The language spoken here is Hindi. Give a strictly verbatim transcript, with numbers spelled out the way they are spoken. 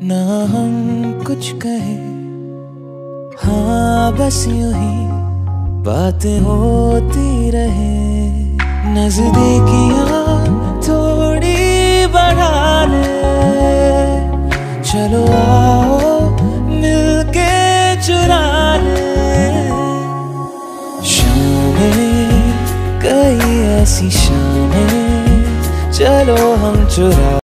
ना हम कुछ कहे, हाँ बस यूं ही बातें होती रहे। नजदीकियां थोड़ी बढ़ा ले, चलो आओ मिलके चुरा ले। शामें कई ऐसी शामें, चलो हम चुरा